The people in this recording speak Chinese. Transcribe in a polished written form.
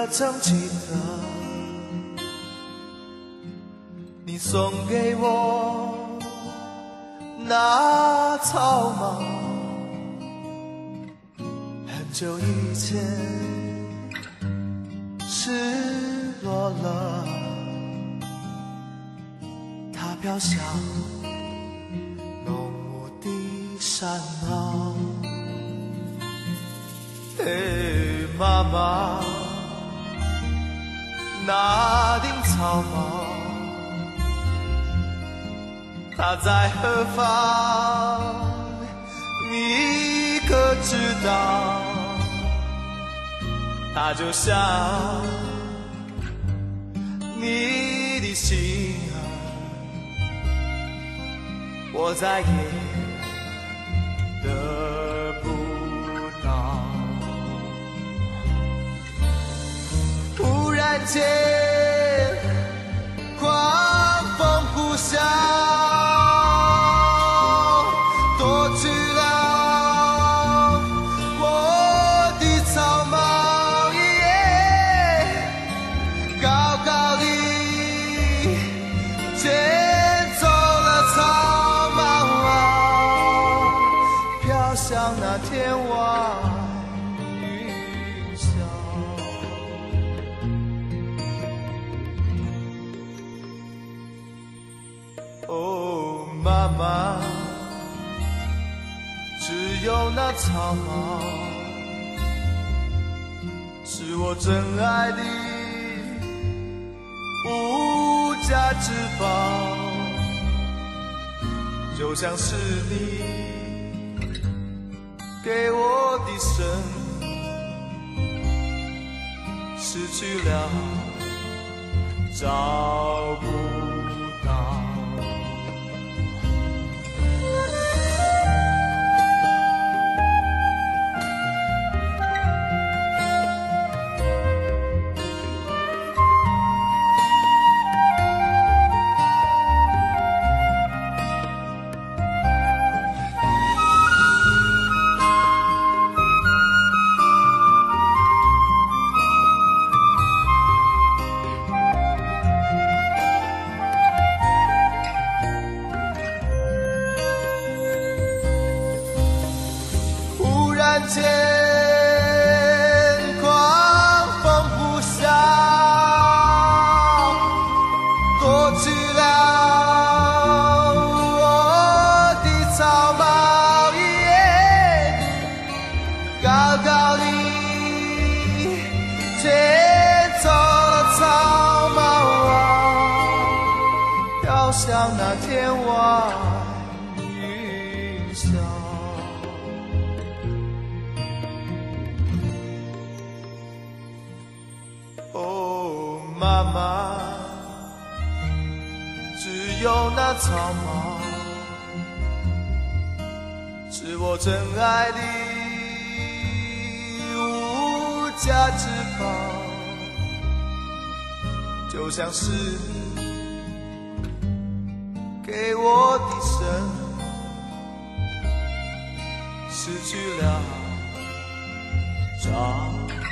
可曾记得，你送给我那草帽，很久以前失落了，它飘向浓雾的山坳。嘿，妈妈，那顶草帽，它在何方？你可知道？它就像你的心儿，我再也得不到。忽然间，狂风呼啸，夺去了我的草帽，高高地捡走了草帽，飘向那天外云霄。哦，妈妈，只有那草帽是我真爱的无价之宝，就像是你给我的生，失去了找不到。忽然间，狂风呼啸，夺去了我的草帽，高高地捡走了草帽，飘向那天外云霄。哦，妈妈，只有那草帽是我真爱的无价之宝，就像是你给我的生，失去了找